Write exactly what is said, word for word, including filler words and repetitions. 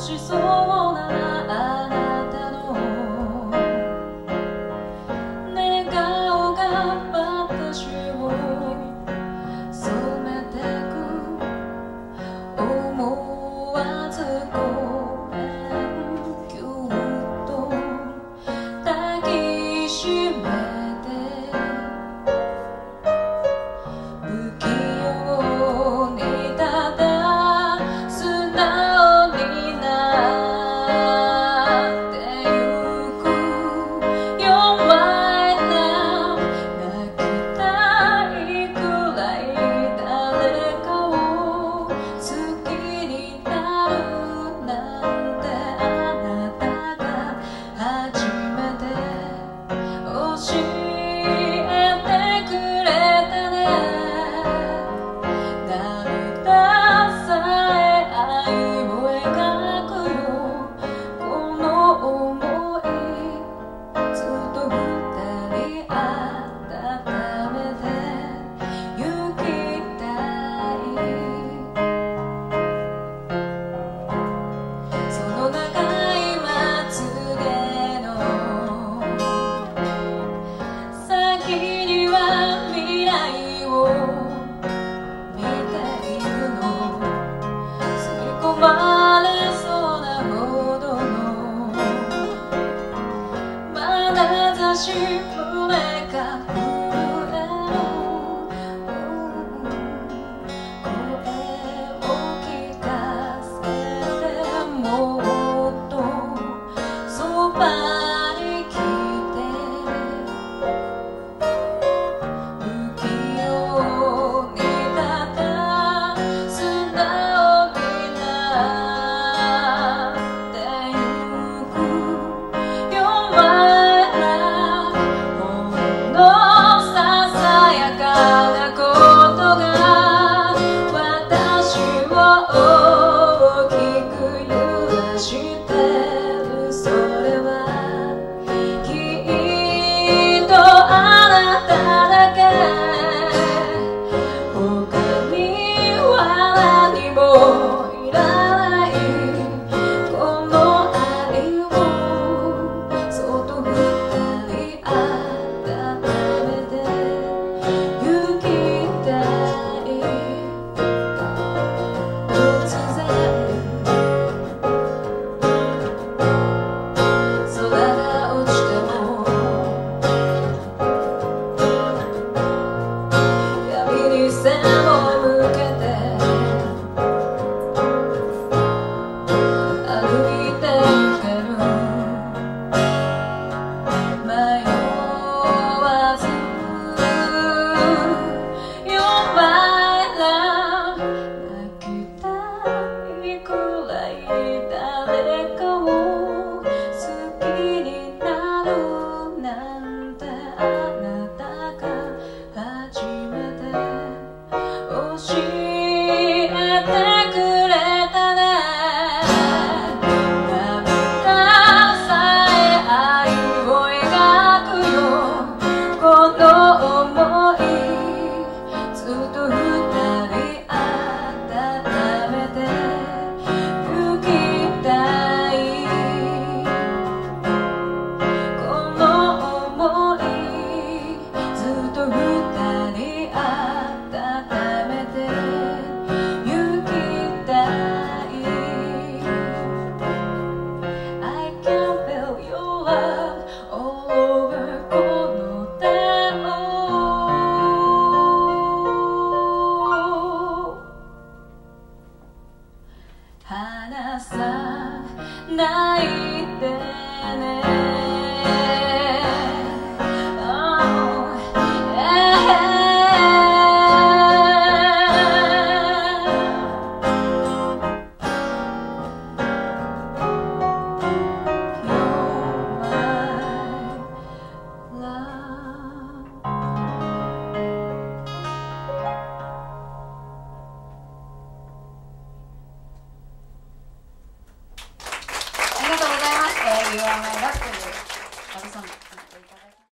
しそうなあなたの寝顔が私を染めてく思わずごめんぎゅっと抱きしめて不器用にただ素直になってゆく You're mine now 泣きたいくらい誰かを好きになるなんてあなたが初めて教えてくれたね涙さえ愛を描くよこの想いずっと二人温めてゆきたいその長いまつげの先には未来を見ているの吸い込まれそうなほどの眼差し胸が震える声を聞かせてもっとそばに来て不器用にただ素直になってゆく You're mine now ほんのささやかなことが私を大きく揺らしてるそれはきっとあなただけ他には何もいらないこの愛をそっと二人温めてゆきたい突然空が落ちても闇に背を向けて歩いてゆける迷わず You're mine now 泣きたいくらい誰かを好きになるなんてあなたが初めて教えてくれたね涙さえ愛を描くよこの想いずっと二人温めてゆきたいこの想いずっと二人温めてゆきたい I can feel your love all over この手を離さないでね Oh, yeah. You're my love ありがとうございます。You are my love